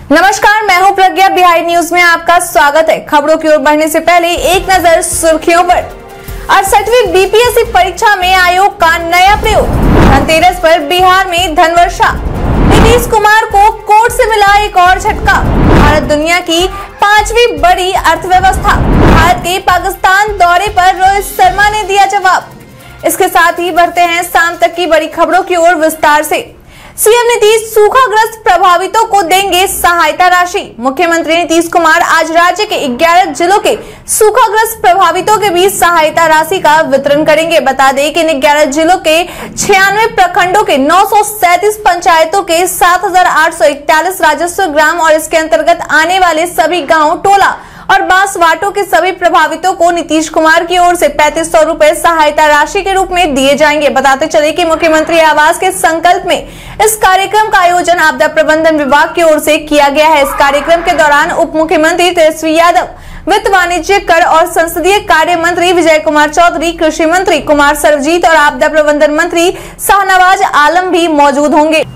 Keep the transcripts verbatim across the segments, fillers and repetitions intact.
नमस्कार, मैं हूं प्रज्ञा। बिहार न्यूज में आपका स्वागत है। खबरों की ओर बढ़ने से पहले एक नजर सुर्खियों पर। अड़सठवीं बीपीएससी परीक्षा में आयोग का नया प्रयोग। धनतेरस पर बिहार में धनवर्षा। नीतीश कुमार को कोर्ट से मिला एक और झटका। भारत दुनिया की पांचवी बड़ी अर्थव्यवस्था। भारत के पाकिस्तान दौरे पर रोहित शर्मा ने दिया जवाब। इसके साथ ही बढ़ते हैं शाम तक की बड़ी खबरों की ओर विस्तार से। सीएम नीतीश सूखाग्रस्त प्रभावितों को देंगे सहायता राशि। मुख्यमंत्री नीतीश कुमार आज राज्य के ग्यारह जिलों के सूखाग्रस्त प्रभावितों के बीच सहायता राशि का वितरण करेंगे। बता दें कि इन ग्यारह जिलों के छियानवे प्रखंडों के नौ सौ सैंतीस पंचायतों के सात हजार आठ सौ इकतालीस राजस्व ग्राम और इसके अंतर्गत आने वाले सभी गाँव, टोला और बांसवाटों के सभी प्रभावितों को नीतीश कुमार की ओर से पैंतीस सौ रूपए सहायता राशि के रूप में दिए जाएंगे। बताते चले कि मुख्यमंत्री आवास के संकल्प में इस कार्यक्रम का आयोजन आपदा प्रबंधन विभाग की ओर से किया गया है। इस कार्यक्रम के दौरान उप मुख्यमंत्री तेजस्वी यादव, वित्त, वाणिज्य, कर और संसदीय कार्य मंत्री विजय कुमार चौधरी, कृषि मंत्री कुमार सर्वजीत और आपदा प्रबंधन मंत्री शाहनवाज आलम भी मौजूद होंगे।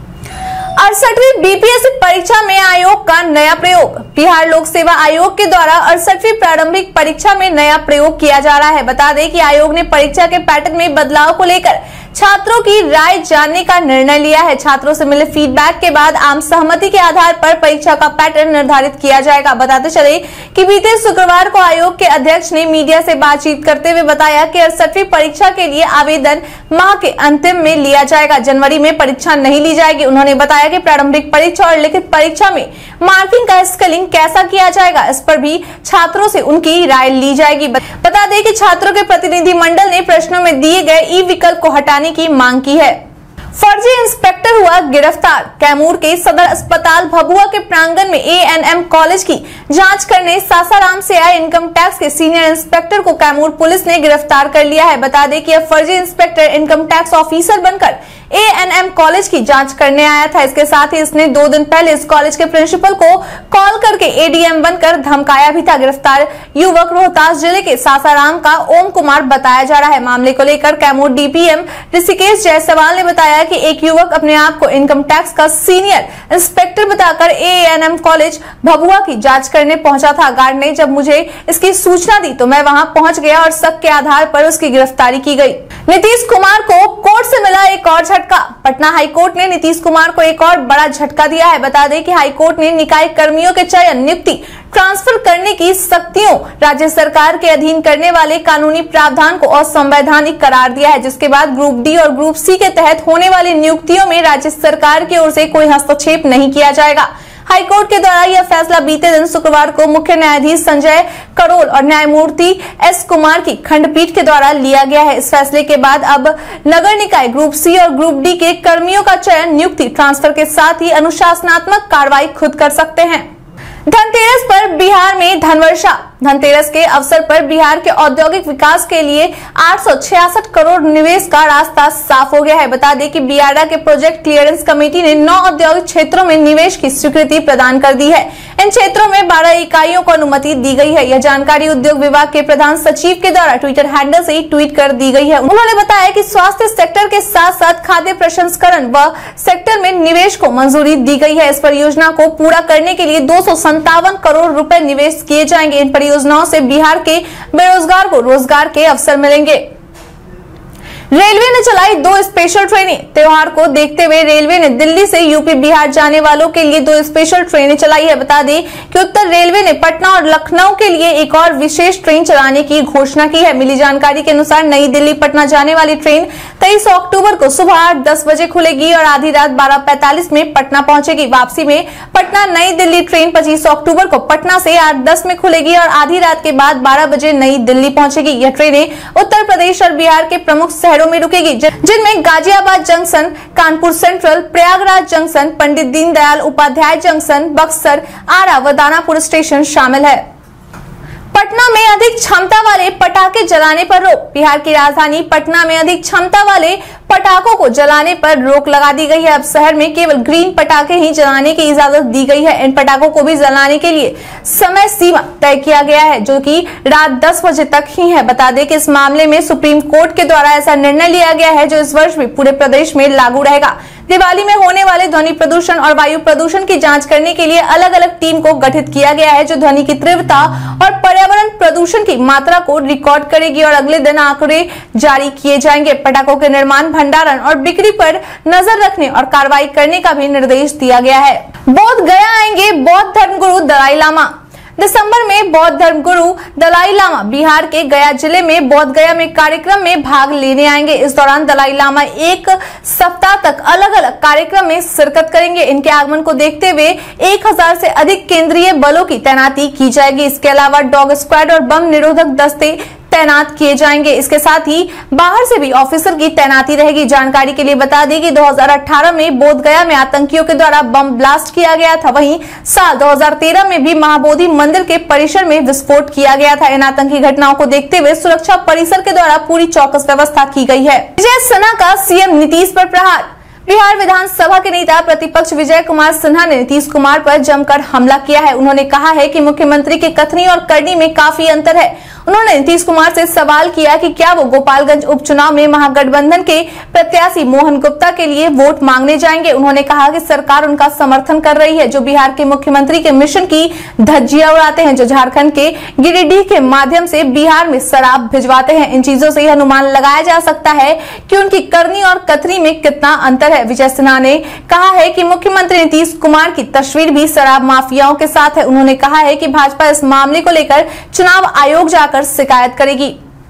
अड़सठवीं बीपीएससी परीक्षा में आयोग का नया प्रयोग। बिहार लोक सेवा आयोग के द्वारा अड़सठवीं प्रारंभिक परीक्षा में नया प्रयोग किया जा रहा है। बता दें कि आयोग ने परीक्षा के पैटर्न में बदलाव को लेकर छात्रों की राय जानने का निर्णय लिया है। छात्रों से मिले फीडबैक के बाद आम सहमति के आधार पर परीक्षा का पैटर्न निर्धारित किया जाएगा। बताते चले कि बीते शुक्रवार को आयोग के अध्यक्ष ने मीडिया से बातचीत करते हुए बताया कि अड़सठवीं परीक्षा के लिए आवेदन माह के अंतिम में लिया जाएगा। जनवरी में परीक्षा नहीं ली जाएगी। उन्होंने बताया कि प्रारंभिक परीक्षा और लिखित परीक्षा में मार्किंग का स्केलिंग कैसा किया जाएगा, इस पर भी छात्रों से उनकी राय ली जाएगी। बता दें कि छात्रों के प्रतिनिधि मंडल ने प्रश्नों में दिए गए ई विकल्प को हटाने की मांग की है। फर्जी इंस्पेक्टर हुआ गिरफ्तार। कैमूर के सदर अस्पताल भभुआ के प्रांगण में ए एन एम कॉलेज की जांच करने सासाराम से आए इनकम टैक्स के सीनियर इंस्पेक्टर को कैमूर पुलिस ने गिरफ्तार कर लिया है। बता दें कि यह फर्जी इंस्पेक्टर इनकम टैक्स ऑफिसर बनकर ए एन एम कॉलेज की जांच करने आया था। इसके साथ ही इसने दो दिन पहले इस कॉलेज के प्रिंसिपल को कॉल करके ए डी एम बनकर धमकाया भी था। गिरफ्तार युवक रोहतास जिले के सासाराम का ओम कुमार बताया जा रहा है। मामले को लेकर Kaimur D P M Rishikesh Jaiswal ने बताया कि एक युवक अपने आप को इनकम टैक्स का सीनियर इंस्पेक्टर बताकर A N M college Bhabua की जांच करने पहुंचा था। गार्ड ने जब मुझे इसकी सूचना दी तो मैं वहां पहुंच गया और शक के आधार पर उसकी गिरफ्तारी की गई। नीतीश कुमार को कोर्ट से मिला एक और झटका। पटना हाईकोर्ट ने नीतीश कुमार को एक और बड़ा झटका दिया है। बता दें कि हाईकोर्ट ने निकाय कर्मियों के चयन, नियुक्ति, ट्रांसफर करने की शक्तियों राज्य सरकार के अधीन करने वाले कानूनी प्रावधान को असंवैधानिक करार दिया है, जिसके बाद ग्रुप डी और ग्रुप सी के तहत होने वाली नियुक्तियों में राज्य सरकार की ओर से कोई हस्तक्षेप नहीं किया जाएगा। हाईकोर्ट के द्वारा यह फैसला बीते दिन शुक्रवार को मुख्य न्यायाधीश संजय करोल और न्यायमूर्ति एस कुमार की खंडपीठ के द्वारा लिया गया है। इस फैसले के बाद अब नगर निकाय ग्रुप सी और ग्रुप डी के कर्मियों का चयन, नियुक्ति, ट्रांसफर के साथ ही अनुशासनात्मक कार्रवाई खुद कर सकते हैं। धनतेरस पर बिहार में धनवर्षा। धनतेरस के अवसर पर बिहार के औद्योगिक विकास के लिए आठ सौ छियासठ करोड़ निवेश का रास्ता साफ हो गया है। बता दें कि बियाडा के प्रोजेक्ट क्लियरेंस कमेटी ने नौ औद्योगिक क्षेत्रों में निवेश की स्वीकृति प्रदान कर दी है। इन क्षेत्रों में बारह इकाइयों को अनुमति दी गई है। यह जानकारी उद्योग विभाग के प्रधान सचिव के द्वारा ट्विटर हैंडल से ट्वीट कर दी गई है। उन्होंने बताया कि स्वास्थ्य सेक्टर के साथ साथ खाद्य प्रसंस्करण व सेक्टर में निवेश को मंजूरी दी गई है। इस परियोजना को पूरा करने के लिए दो सौ संतावन करोड़ रुपए निवेश किए जाएंगे। इन परियोजनाओं से बिहार के बेरोजगार को रोजगार के अवसर मिलेंगे। रेलवे ने चलाई दो स्पेशल ट्रेनें। त्योहार को देखते हुए रेलवे ने दिल्ली से यूपी बिहार जाने वालों के लिए दो स्पेशल ट्रेनें चलाई है। बता दें कि उत्तर रेलवे ने पटना और लखनऊ के लिए एक और विशेष ट्रेन चलाने की घोषणा की है। मिली जानकारी के अनुसार नई दिल्ली पटना जाने वाली ट्रेन तेईस अक्टूबर को सुबह आठ दस बजे खुलेगी और आधी रात बारह पैंतालीस में पटना पहुंचेगी। वापसी में पटना नई दिल्ली ट्रेन पच्चीस अक्टूबर को पटना से आठ दस में खुलेगी और आधी रात के बाद बारह बजे नई दिल्ली पहुंचेगी। यह ट्रेनें उत्तर प्रदेश और बिहार के प्रमुख शहरों में रुकेगी, जिनमें Ghaziabad junction, Kanpur central, Prayagraj junction, Pandit Deendayal Upadhyay junction, Buxar, Ara व दानापुर स्टेशन शामिल है। पटना में अधिक क्षमता वाले पटाखे जलाने पर रोक। बिहार की राजधानी पटना में अधिक क्षमता वाले पटाखों को जलाने पर रोक लगा दी गई है। अब शहर में केवल ग्रीन पटाखे ही जलाने की इजाजत दी गई है। इन पटाखों को भी जलाने के लिए समय सीमा तय किया गया है, जो कि रात दस बजे तक ही है। बता दें कि इस मामले में सुप्रीम कोर्ट के द्वारा ऐसा निर्णय लिया गया है, जो इस वर्ष भी पूरे प्रदेश में लागू रहेगा। दिवाली में होने वाले ध्वनि प्रदूषण और वायु प्रदूषण की जांच करने के लिए अलग अलग टीम को गठित किया गया है, जो ध्वनि की तीव्रता और पर्यावरण प्रदूषण की मात्रा को रिकॉर्ड करेगी और अगले दिन आंकड़े जारी किए जाएंगे। पटाखों के निर्माण, भंडारण और बिक्री पर नजर रखने और कार्रवाई करने का भी निर्देश दिया गया है। बोध गया आएंगे बौद्ध धर्मगुरु दलाई लामा। दिसंबर में बौद्ध धर्मगुरु दलाई लामा बिहार के गया जिले में बोध गया में कार्यक्रम में भाग लेने आएंगे। इस दौरान दलाई लामा एक सप्ताह तक अलग अलग कार्यक्रम में शिरकत करेंगे। इनके आगमन को देखते हुए एक हजार से अधिक केंद्रीय बलों की तैनाती की जाएगी। इसके अलावा डॉग स्क्वाड और बम निरोधक दस्ते तैनात किए जाएंगे। इसके साथ ही बाहर से भी ऑफिसर की तैनाती रहेगी। जानकारी के लिए बता दें कि दो हज़ार अठारह में बोध गया में आतंकियों के द्वारा बम ब्लास्ट किया गया था। वहीं साल दो हज़ार तेरह में भी महाबोधि मंदिर के परिसर में विस्फोट किया गया था। इन आतंकी घटनाओं को देखते हुए सुरक्षा परिसर के द्वारा पूरी चौकस व्यवस्था की गई है। विजय सिन्हा का सीएम नीतीश पर प्रहार। बिहार विधानसभा के नेता प्रतिपक्ष विजय कुमार सिन्हा ने नीतीश कुमार पर जमकर हमला किया है। उन्होंने कहा है कि मुख्यमंत्री के कथनी और करनी में काफी अंतर है। उन्होंने नीतीश कुमार से सवाल किया कि क्या वो गोपालगंज उपचुनाव में महागठबंधन के प्रत्याशी मोहन गुप्ता के लिए वोट मांगने जाएंगे। उन्होंने कहा कि सरकार उनका समर्थन कर रही है, जो बिहार के मुख्यमंत्री के मिशन की धज्जियां उड़ाते हैं, जो झारखंड के गिरिडीह के माध्यम से बिहार में शराब भिजवाते हैं। इन चीजों से यह अनुमान लगाया जा सकता है कि उनकी करनी और कथनी में कितना अंतर है। विजय सिन्हा ने कहा है कि मुख्यमंत्री नीतीश कुमार की तस्वीर भी शराब माफियाओं के साथ है। उन्होंने कहा है कि भाजपा इस मामले को लेकर चुनाव आयोग जाकर शिकायत करेगी।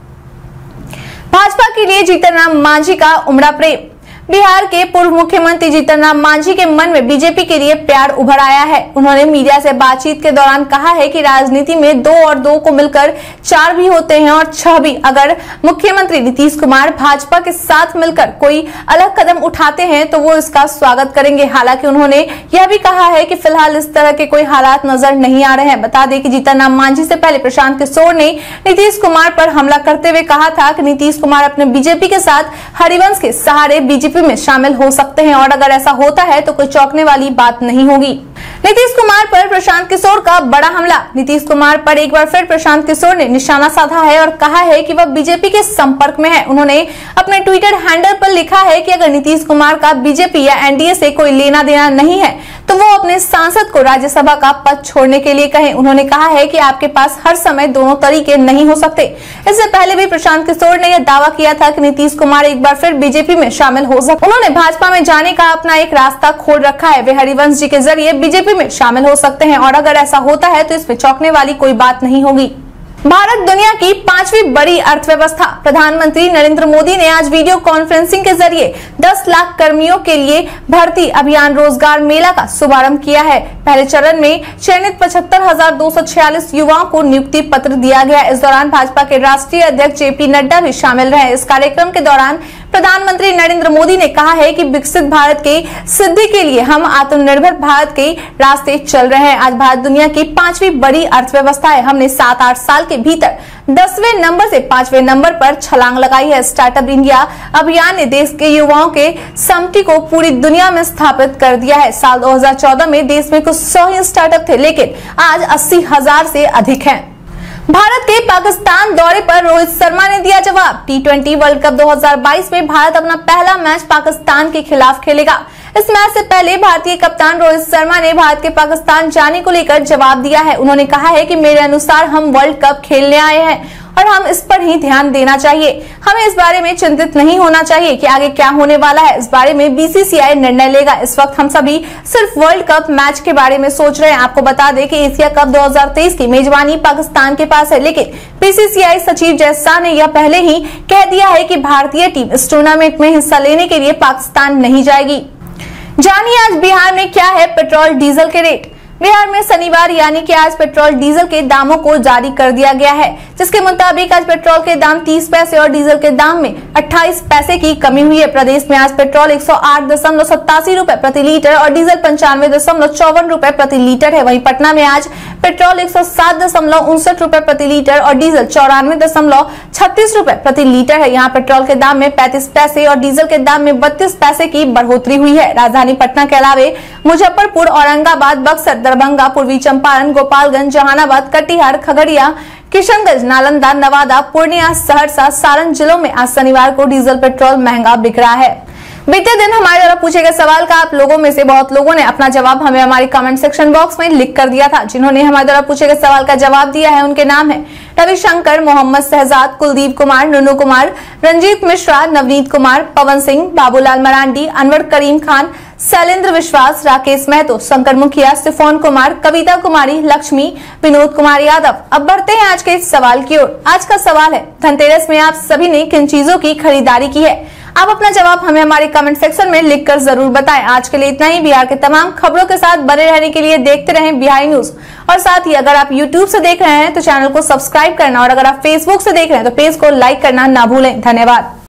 भाजपा के लिए जीतन राम मांझी का उमड़ा प्रेम। बिहार के पूर्व मुख्यमंत्री जीतन राम मांझी के मन में बीजेपी के लिए प्यार उभर आया है। उन्होंने मीडिया से बातचीत के दौरान कहा है कि राजनीति में दो और दो को मिलकर चार भी होते हैं और छह भी। अगर मुख्यमंत्री नीतीश कुमार भाजपा के साथ मिलकर कोई अलग कदम उठाते हैं तो वो इसका स्वागत करेंगे। हालांकि उन्होंने यह भी कहा है कि फिलहाल इस तरह के कोई हालात नजर नहीं आ रहे हैं। बता दें कि जीतन राम मांझी से पहले प्रशांत किशोर ने नीतीश कुमार पर हमला करते हुए कहा था कि नीतीश कुमार अपने बीजेपी के साथ हरिवंश के सहारे बीजेपी में शामिल हो सकते हैं और अगर ऐसा होता है तो कोई चौंकने वाली बात नहीं होगी। नीतीश कुमार पर प्रशांत किशोर का बड़ा हमला। नीतीश कुमार पर एक बार फिर प्रशांत किशोर ने निशाना साधा है और कहा है कि वह बीजेपी के संपर्क में है। उन्होंने अपने ट्विटर हैंडल पर लिखा है कि अगर नीतीश कुमार का बीजेपी या एनडीए से कोई लेना देना नहीं है तो वो अपने सांसद को राज्यसभा का पद छोड़ने के लिए कहें। उन्होंने कहा है कि आपके पास हर समय दोनों तरीके नहीं हो सकते। इससे पहले भी प्रशांत किशोर ने यह दावा किया था कि नीतीश कुमार एक बार फिर बीजेपी में शामिल हो सकते। उन्होंने भाजपा में जाने का अपना एक रास्ता खोल रखा है। वे हरिवंश जी के जरिए बीजेपी में शामिल हो सकते हैं और अगर ऐसा होता है तो इसमें चौंकने वाली कोई बात नहीं होगी। भारत दुनिया की पांचवी बड़ी अर्थव्यवस्था। प्रधानमंत्री नरेंद्र मोदी ने आज वीडियो कॉन्फ्रेंसिंग के जरिए दस लाख कर्मियों के लिए भर्ती अभियान रोजगार मेला का शुभारंभ किया है। पहले चरण में चयनित पचहत्तर हजार दो सौ छियालीस युवाओं को नियुक्ति पत्र दिया गया। इस दौरान भाजपा के राष्ट्रीय अध्यक्ष जेपी नड्डा भी शामिल रहे। इस कार्यक्रम के दौरान प्रधानमंत्री नरेंद्र मोदी ने कहा है कि विकसित भारत के सिद्धि के लिए हम आत्मनिर्भर भारत के रास्ते चल रहे हैं। आज भारत दुनिया की पांचवी बड़ी अर्थव्यवस्था है। हमने सात आठ साल के भीतर दसवें नंबर से पांचवें नंबर पर छलांग लगाई है। स्टार्टअप इंडिया अभियान ने देश के युवाओं के समटी को पूरी दुनिया में स्थापित कर दिया है। साल दो हज़ार चौदह में देश में कुछ सौ ही स्टार्टअप थे, लेकिन आज अस्सी हजार से अधिक हैं। भारत के पाकिस्तान दौरे पर रोहित शर्मा ने दिया जवाब। टी ट्वेंटी वर्ल्ड कप दो हज़ार बाईस में भारत अपना पहला मैच पाकिस्तान के खिलाफ खेलेगा। इस मैच से पहले भारतीय कप्तान रोहित शर्मा ने भारत के पाकिस्तान जाने को लेकर जवाब दिया है। उन्होंने कहा है कि मेरे अनुसार हम वर्ल्ड कप खेलने आए हैं और हम इस पर ही ध्यान देना चाहिए। हमें इस बारे में चिंतित नहीं होना चाहिए कि आगे क्या होने वाला है। इस बारे में बीसीसीआई निर्णय लेगा। इस वक्त हम सभी सिर्फ वर्ल्ड कप मैच के बारे में सोच रहे हैं। आपको बता दें कि एशिया कप दो हज़ार तेईस की मेजबानी पाकिस्तान के पास है, लेकिन बीसीसीआई सचिव जय शाह ने यह पहले ही कह दिया है कि भारतीय टीम इस टूर्नामेंट में हिस्सा लेने के लिए पाकिस्तान नहीं जाएगी। जानिए आज बिहार में क्या है पेट्रोल डीजल के रेट। बिहार में शनिवार यानी कि आज पेट्रोल डीजल के दामों को जारी कर दिया गया है, जिसके मुताबिक आज पेट्रोल के दाम तीस पैसे और डीजल के दाम में अट्ठाईस पैसे की कमी हुई है। प्रदेश में आज पेट्रोल एक सौ आठ दशमलव सत्तासी रूपए प्रति लीटर और डीजल पंचानवे दशमलव चौवन रूपए प्रति लीटर है। वहीं पटना में आज पेट्रोल एक सौ सात दशमलव उनसठ रूपए प्रति लीटर और डीजल चौरानवे दशमलव छत्तीस रूपए प्रति लीटर है। यहाँ पेट्रोल के दाम में पैंतीस पैसे और डीजल के दाम में बत्तीस पैसे की बढ़ोतरी हुई है। राजधानी पटना के अलावे मुजफ्फरपुर, औरंगाबाद, बक्सर, दरभंगा, पूर्वी चंपारण, गोपालगंज, जहानाबाद, कटिहार, खगड़िया, किशनगंज, नालंदा, नवादा, पूर्णिया, सहरसा, सारण जिलों में आज शनिवार को डीजल पेट्रोल महंगा बिक रहा है। बीते दिन हमारे द्वारा पूछे गए सवाल का आप लोगों में से बहुत लोगों ने अपना जवाब हमें हमारे कमेंट सेक्शन बॉक्स में लिख कर दिया था। जिन्होंने हमारे द्वारा पूछे गए सवाल का जवाब दिया है उनके नाम है रविशंकर, मोहम्मद शहजाद, कुलदीप कुमार, नुनू कुमार, रंजीत मिश्रा, नवनीत कुमार, पवन सिंह, बाबूलाल मरांडी, अनवर करीम खान, शैलेंद्र विश्वास, राकेश महतो, शंकर मुखिया, सिफोन कुमार, कविता कुमारी, लक्ष्मी, विनोद कुमार यादव। अब बढ़ते हैं आज के इस सवाल की ओर। आज का सवाल है, धनतेरस में आप सभी ने किन चीजों की खरीदारी की है? आप अपना जवाब हमें हमारे कमेंट सेक्शन में लिखकर जरूर बताएं। आज के लिए इतना ही। बिहार के तमाम खबरों के साथ बने रहने के लिए देखते रहें बिहार न्यूज। और साथ ही अगर आप यूट्यूब से देख रहे हैं तो चैनल को सब्सक्राइब करना और अगर आप फेसबुक से देख रहे हैं तो पेज को लाइक करना ना भूलें। धन्यवाद।